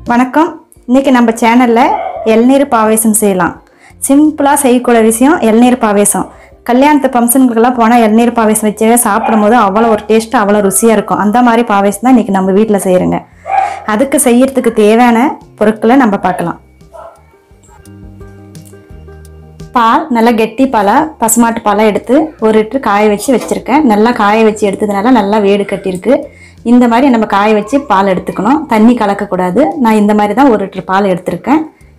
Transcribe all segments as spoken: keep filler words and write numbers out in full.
வணக்கம். இன்னைக்கு நம்ம சேனல்ல இளநீர் பாயாசம் செய்யலாம். சிம்பிளா செய்யக்கூடிய விஷயம் இளநீர் பாயாசம். கல்யாணத்து ஃபங்க்ஷனுக்குலாம் போனா இளநீர் பாயாசம் வச்சு சாப்பிடும்போது அவ்வளவு ஒரு டேஸ்ட் அவ்வளவு ருசியா இருக்கும். அந்த மாதிரி பாயாசம் தான் இன்னைக்கு நம்ம வீட்ல செய்யறோங்க. அதுக்கு செய்யறதுக்கு தேவையான பொருட்களை நம்ம பார்க்கலாம். பால் நல்ல கெட்டி பாலா பசுமாட்டு பாலா எடுத்து ஒரு லிட்டர் காய வச்சு வச்சிருக்கேன். நல்லா காய வச்சு எடுத்ததுனால நல்லா வேடு கட்டியிருக்கு. இந்த மாதிரி நம்ம காய வச்சு பால் எடுத்துக்கணும். தண்ணி கலக்கக்கூடாது. நான் இந்த மாதிரி தான் ஒரு லிட்டர் பால் எடுத்திருக்கேன்.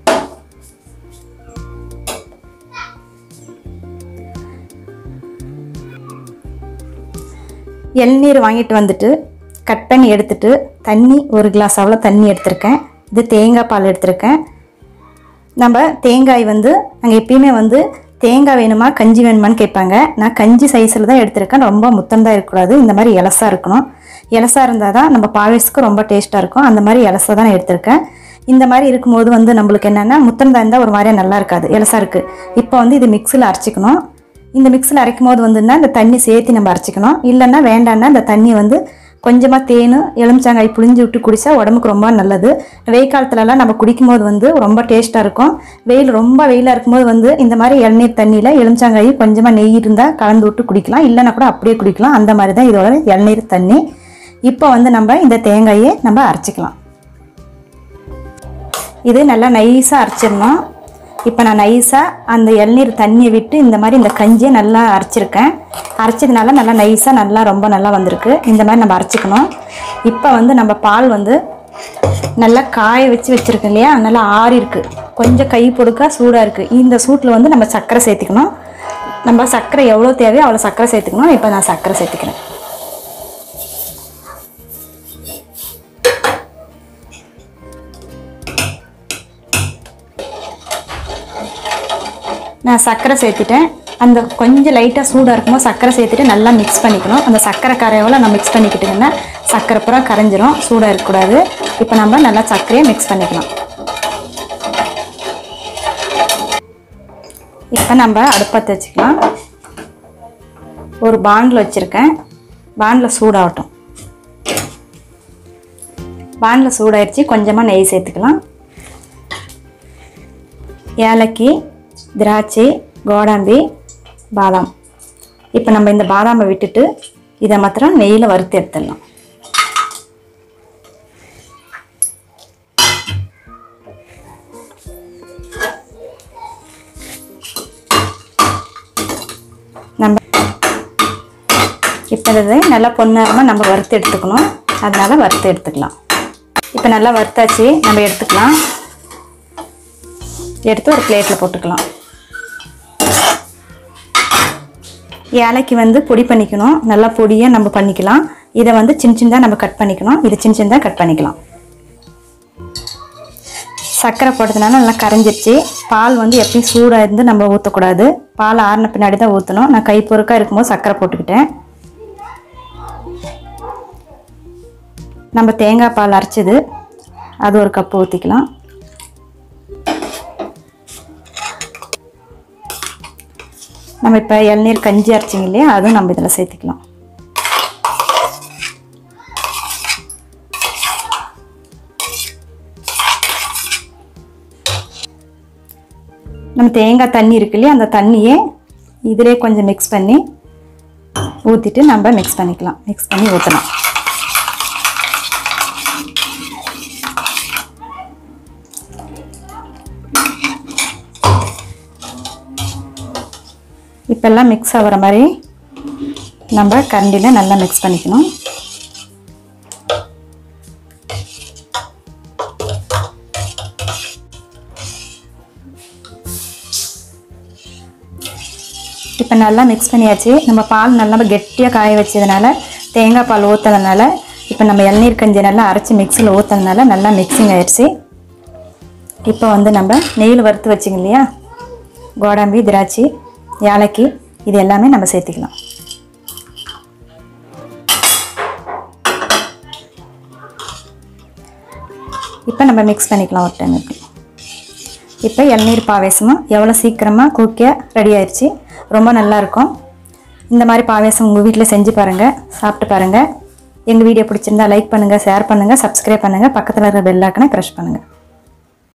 இளநீர் வாங்கிட்டு வந்துட்டு கட் பண்ணி எடுத்துட்டு தண்ணி ஒரு கிளாஸ் அவ்வளோ தண்ணி எடுத்திருக்கேன். இது தேங்காய் பால் எடுத்திருக்கேன். நம்ம தேங்காய் வந்து நாங்கள் எப்பயுமே வந்து தேங்காய் வேணுமா கஞ்சி வேணுமான்னு கேட்பாங்க. நான் கஞ்சி சைஸில் தான் எடுத்திருக்கேன். ரொம்ப முத்தம் தான் இருக்கக்கூடாது. இந்த மாதிரி இலசாக இருக்கணும். இலசாக இருந்தால் தான் நம்ம பாயாசத்துக்கு ரொம்ப டேஸ்ட்டாக இருக்கும். அந்த மாதிரி இலசாக தான் நான் எடுத்திருக்கேன். இந்த மாதிரி இருக்கும்போது வந்து நம்மளுக்கு என்னென்னா முத்தம் தான் இருந்தால் ஒரு மாதிரியாக நல்லா இருக்காது, இலசாக இருக்குது. இப்போ வந்து இது மிக்ஸில் அரைச்சிக்கணும். இந்த மிக்ஸில் அரைக்கும் போது வந்துன்னா இந்த தண்ணி சேர்த்து நம்ம அரைச்சிக்கணும். இல்லைன்னா வேண்டான்னா இந்த தண்ணி வந்து கொஞ்சமாக தேன் எலுமிச்சங்காய் புளிஞ்சு விட்டு குடித்தா உடம்புக்கு ரொம்ப நல்லது. வெயில் காலத்துலலாம் நம்ம குடிக்கும்போது வந்து ரொம்ப டேஸ்ட்டாக இருக்கும். வெயில் ரொம்ப வெயிலாக இருக்கும்போது வந்து இந்த மாதிரி இளநீர் தண்ணியில் எலுமிச்சங்காய் கொஞ்சமாக நெய் இருந்தால் கலந்து விட்டு குடிக்கலாம். இல்லைன்னா கூட அப்படியே குடிக்கலாம். அந்த மாதிரி தான் இதோட இளநீர் தண்ணி. இப்போ வந்து நம்ம இந்த தேங்காயை நம்ம அரைச்சிக்கலாம். இது நல்லா நைஸாக அரைச்சிடணும். இப்போ நான் நைஸாக அந்த இளநீர் தண்ணியை விட்டு இந்த மாதிரி இந்த கஞ்சியை நல்லா அரைச்சிருக்கேன். அரைச்சதுனால நல்லா நைஸாக நல்லா ரொம்ப நல்லா வந்திருக்கு. இந்த மாதிரி நம்ம அரைச்சிக்கணும். இப்போ வந்து நம்ம பால் வந்து நல்லா காய வச்சு வச்சுருக்கோம் இல்லையா, நல்லா ஆறி இருக்குது. கொஞ்சம் கை பொடுக்க சூடாக இருக்குது. இந்த சூட்டில் வந்து நம்ம சர்க்கரை சேர்த்துக்கணும். நம்ம சர்க்கரை எவ்வளோ தேவையோ அவ்வளோ சர்க்கரை சேர்த்துக்கணும். இப்போ நான் சர்க்கரை சேர்த்துக்கிறேன். நான் சர்க்கரை சேர்த்துட்டேன். அந்த கொஞ்சம் லைட்டாக சூடாக இருக்கும்போது சர்க்கரை சேர்த்துட்டு நல்லா மிக்ஸ் பண்ணிக்கணும். அந்த சர்க்கரை கரையோவில் நான் மிக்ஸ் பண்ணிக்கிட்டேங்கன்னா சர்க்கரை பூரா கரைஞ்சிரும். சூடாக இருக்கக்கூடாது. இப்போ நம்ம நல்லா சர்க்கரையை மிக்ஸ் பண்ணிக்கலாம். இப்போ நம்ம அடுப்பத்தை வச்சுக்கலாம். ஒரு பாண்டில் வச்சுருக்கேன். பாண்டில் சூடாகட்டும். பாண்டில் சூடாயிடுச்சு. கொஞ்சமாக நெய் சேர்த்துக்கலாம். ஏலக்காய், திராட்சை, கோடாம்பி, பாதாம். இப்போ நம்ம இந்த பாதாமை விட்டுட்டு இதை மாத்திரம் நெய்யில் வறுத்து எடுத்துடலாம். நம்ம இப்போ இதை நல்லா பொன்னரமாக நம்ம வறுத்து எடுத்துக்கணும். அதனால் வறுத்து எடுத்துக்கலாம். இப்போ நல்லா வறுத்தாச்சு. நம்ம எடுத்துக்கலாம். எடுத்து ஒரு பிளேட்டில் போட்டுக்கலாம். ஏலக்கி வந்து பொடி பண்ணிக்கணும். நல்லா பொடியாக நம்ம பண்ணிக்கலாம். இதை வந்து சின்ன சின்னதாக நம்ம கட் பண்ணிக்கணும். இது சின்ன சின்னதாக கட் பண்ணிக்கலாம். சர்க்கரை போட்டதுனால நல்லா கரைஞ்சிருச்சு. பால் வந்து எப்பயும் சூடாக இருந்து நம்ம ஊற்றக்கூடாது. பால் ஆறின பின்னாடி தான் ஊற்றணும். நான் கை பொறுக்காக இருக்கும்போது சர்க்கரை போட்டுக்கிட்டேன். நம்ம தேங்காய் பால் அரைச்சது அது ஒரு கப்பு ஊற்றிக்கலாம். நம்ம இப்போ இளநீர் கஞ்சி அரைச்சிங்க இல்லையா, அதுவும் நம்ம இதில் சேர்த்துக்கலாம். நம்ம தேங்காய் தண்ணி இருக்கு இல்லையா, அந்த தண்ணியே இதிலே கொஞ்சம் மிக்ஸ் பண்ணி ஊற்றிட்டு நம்ம மிக்ஸ் பண்ணிக்கலாம். மிக்ஸ் பண்ணி ஊற்றலாம். இப்போல்லாம் மிக்ஸ் ஆகிற மாதிரி நம்ம கரண்டியில் நல்லா மிக்ஸ் பண்ணிக்கணும். இப்போ நல்லா மிக்ஸ் பண்ணியாச்சு. நம்ம பால் நல்லா கெட்டியாக காய வச்சதுனால தேங்காய் பால் ஊற்றுறதுனால இப்போ நம்ம இளநீர் கஞ்சி நல்லா அரைச்சி மிக்ஸியில் ஊற்றுறதுனால நல்லா மிக்சிங் ஆயிடுச்சு. இப்போ வந்து நம்ம நெய்யில் வறுத்து வச்சிங்க இல்லையா, கோடாம்பி, திராட்சை, ஏலக்காய் இது எல்லாமே நம்ம சேர்த்துக்கலாம். இப்போ நம்ம மிக்ஸ் பண்ணிக்கலாம் ஒரு டைம். இப்படி இப்போ இளநீர் பாயாசமும் எவ்வளோ சீக்கிரமாக குயிக்காக ரெடி ஆயிடுச்சு. ரொம்ப நல்லாயிருக்கும். இந்த மாதிரி பாயாசம் உங்கள் வீட்டில் செஞ்சு பாருங்கள், சாப்பிட்டு பாருங்கள். எங்கள் வீடியோ பிடிச்சிருந்தா லைக் பண்ணுங்கள், ஷேர் பண்ணுங்கள், சப்ஸ்கிரைப் பண்ணுங்கள், பக்கத்தில் இருக்கிற பெல் ஐக்கனை ப்ரெஸ் பண்ணுங்கள்.